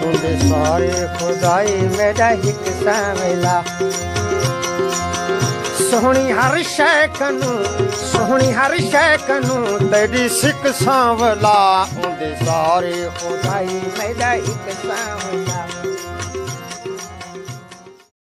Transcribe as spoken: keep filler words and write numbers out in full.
उनके सारे खुदाई मेरा हिक सांवला सोहनी हर शय कनू सोहनी हर शय कनू तेरी सिक सांवला उनके सारे खुदाई मेरा हिक सांवला